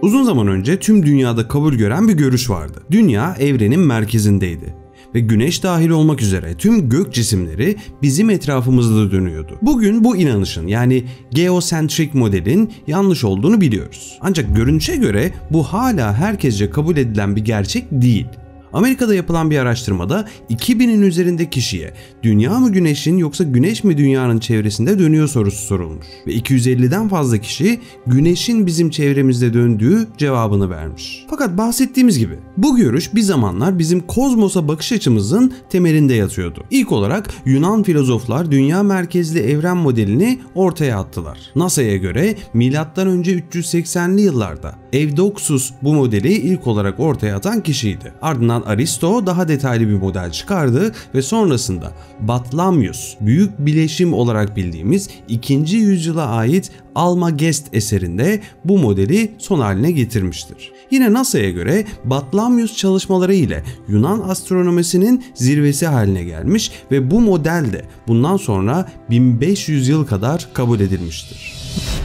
Uzun zaman önce tüm dünyada kabul gören bir görüş vardı. Dünya evrenin merkezindeydi ve Güneş dahil olmak üzere tüm gök cisimleri bizim etrafımızda dönüyordu. Bugün bu inanışın yani geosentrik modelin yanlış olduğunu biliyoruz. Ancak görünüşe göre bu hala herkesce kabul edilen bir gerçek değil. Amerika'da yapılan bir araştırmada 2000'in üzerinde kişiye dünya mı güneşin yoksa güneş mi dünyanın çevresinde dönüyor sorusu sorulmuş. Ve 250'den fazla kişi güneşin bizim çevremizde döndüğü cevabını vermiş. Fakat bahsettiğimiz gibi bu görüş bir zamanlar bizim kozmosa bakış açımızın temelinde yatıyordu. İlk olarak Yunan filozoflar dünya merkezli evren modelini ortaya attılar. NASA'ya göre M.Ö. 380'li yıllarda Evdoksus bu modeli ilk olarak ortaya atan kişiydi. Ardından Aristo daha detaylı bir model çıkardı ve sonrasında Batlamyus, büyük bileşim olarak bildiğimiz 2. yüzyıla ait Almagest eserinde bu modeli son haline getirmiştir. Yine NASA'ya göre Batlamyus çalışmaları ile Yunan astronomisinin zirvesi haline gelmiş ve bu model de bundan sonra 1500 yıl kadar kabul edilmiştir.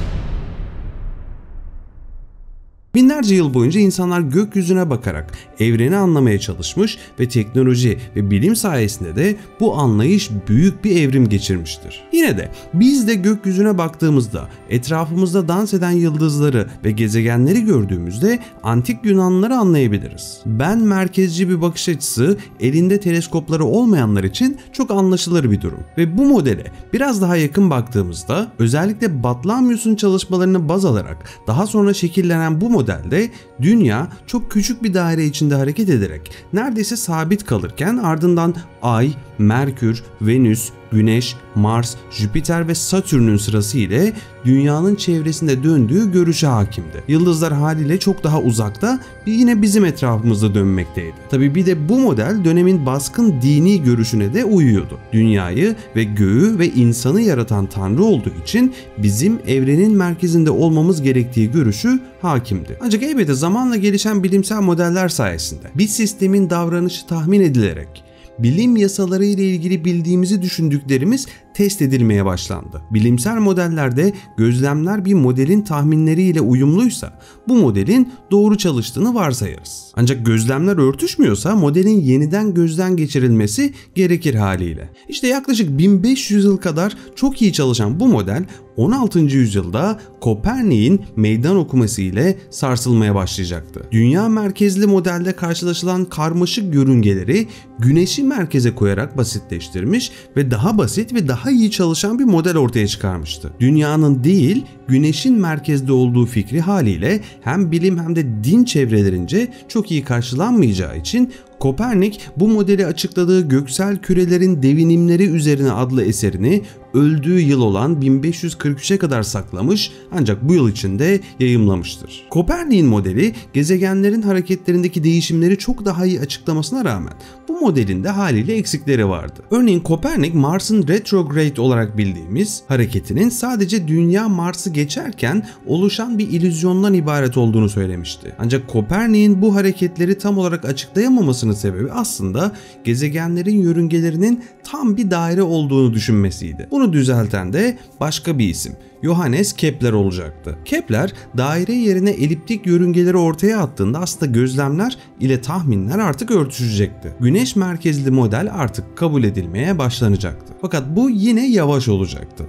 Binlerce yıl boyunca insanlar gökyüzüne bakarak evreni anlamaya çalışmış ve teknoloji ve bilim sayesinde de bu anlayış büyük bir evrim geçirmiştir. Yine de biz de gökyüzüne baktığımızda etrafımızda dans eden yıldızları ve gezegenleri gördüğümüzde antik Yunanlıları anlayabiliriz. Ben merkezci bir bakış açısı elinde teleskopları olmayanlar için çok anlaşılır bir durum. Ve bu modele biraz daha yakın baktığımızda özellikle Batlamyus'un çalışmalarını baz alarak daha sonra şekillenen bu modelde dünya çok küçük bir daire içinde hareket ederek neredeyse sabit kalırken ardından Ay, Merkür, Venüs, Güneş, Mars, Jüpiter ve Satürn'ün sırası ile dünyanın çevresinde döndüğü görüşe hakimdi. Yıldızlar haliyle çok daha uzakta yine bizim etrafımızda dönmekteydi. Tabi bir de bu model dönemin baskın dini görüşüne de uyuyordu. Dünyayı ve göğü ve insanı yaratan Tanrı olduğu için bizim evrenin merkezinde olmamız gerektiği görüşü hakimdi. Ancak elbette zamanla gelişen bilimsel modeller sayesinde bir sistemin davranışı tahmin edilerek bilim yasaları ile ilgili bildiğimizi düşündüklerimiz test edilmeye başlandı. Bilimsel modellerde gözlemler bir modelin tahminleriyle uyumluysa bu modelin doğru çalıştığını varsayarız. Ancak gözlemler örtüşmüyorsa modelin yeniden gözden geçirilmesi gerekir haliyle. İşte yaklaşık 1500 yıl kadar çok iyi çalışan bu model 16. yüzyılda Kopernik'in meydan okuması ile sarsılmaya başlayacaktı. Dünya merkezli modelde karşılaşılan karmaşık yörüngeleri Güneş'i merkeze koyarak basitleştirmiş ve daha basit ve daha iyi çalışan bir model ortaya çıkarmıştı. Dünyanın değil, Güneş'in merkezde olduğu fikri haliyle hem bilim hem de din çevrelerince çok iyi karşılanmayacağı için Kopernik bu modeli açıkladığı Göksel Kürelerin Devinimleri Üzerine adlı eserini öldüğü yıl olan 1543'e kadar saklamış ancak bu yıl içinde yayımlamıştır. Kopernik'in modeli gezegenlerin hareketlerindeki değişimleri çok daha iyi açıklamasına rağmen bu modelin de haliyle eksikleri vardı. Örneğin Kopernik Mars'ın retrograde olarak bildiğimiz hareketinin sadece Dünya Mars'ı geçerken oluşan bir illüzyondan ibaret olduğunu söylemişti. Ancak Kopernik'in bu hareketleri tam olarak açıklayamamasının sebebi aslında gezegenlerin yörüngelerinin tam bir daire olduğunu düşünmesiydi. Bunu düzelten de başka bir isim, Johannes Kepler olacaktı. Kepler daire yerine eliptik yörüngeleri ortaya attığında aslında gözlemler ile tahminler artık örtüşecekti. Güneş merkezli model artık kabul edilmeye başlanacaktı. Fakat bu yine yavaş olacaktı.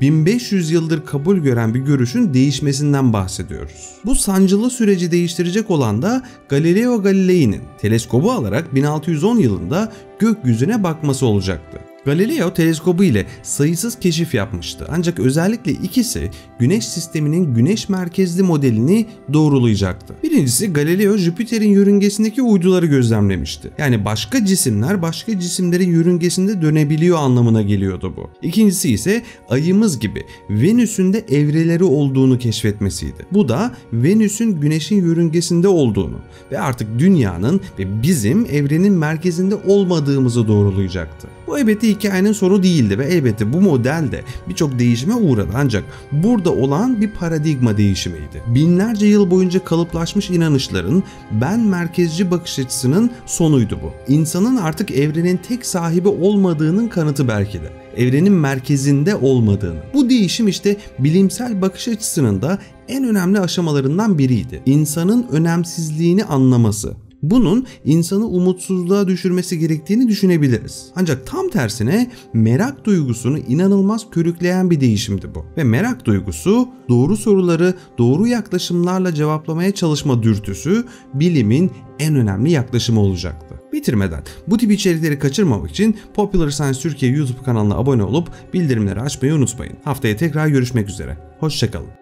1500 yıldır kabul gören bir görüşün değişmesinden bahsediyoruz. Bu sancılı süreci değiştirecek olan da Galileo Galilei'nin teleskobu alarak 1610 yılında gökyüzüne bakması olacaktı. Galileo teleskobu ile sayısız keşif yapmıştı ancak özellikle ikisi Güneş sisteminin güneş merkezli modelini doğrulayacaktı. Birincisi Galileo Jüpiter'in yörüngesindeki uyduları gözlemlemişti. Yani başka cisimler başka cisimlerin yörüngesinde dönebiliyor anlamına geliyordu bu. İkincisi ise ayımız gibi Venüs'ün de evreleri olduğunu keşfetmesiydi. Bu da Venüs'ün Güneş'in yörüngesinde olduğunu ve artık dünyanın ve bizim evrenin merkezinde olmadığımızı doğrulayacaktı. Bu elbette hikayenin sonu değildi ve elbette bu model de birçok değişime uğradı ancak burada olan bir paradigma değişimiydi. Binlerce yıl boyunca kalıplaşmış inanışların ben merkezci bakış açısının sonuydu bu. İnsanın artık evrenin tek sahibi olmadığının kanıtı belki de. evrenin merkezinde olmadığını. Bu değişim işte bilimsel bakış açısının da en önemli aşamalarından biriydi. İnsanın önemsizliğini anlaması. Bunun insanı umutsuzluğa düşürmesi gerektiğini düşünebiliriz. Ancak tam tersine merak duygusunu inanılmaz körükleyen bir değişimdi bu. Ve merak duygusu doğru soruları doğru yaklaşımlarla cevaplamaya çalışma dürtüsü bilimin en önemli yaklaşımı olacaktı. Bitirmeden bu tip içerikleri kaçırmamak için Popular Science Türkiye YouTube kanalına abone olup bildirimleri açmayı unutmayın. Haftaya tekrar görüşmek üzere. Hoşça kalın.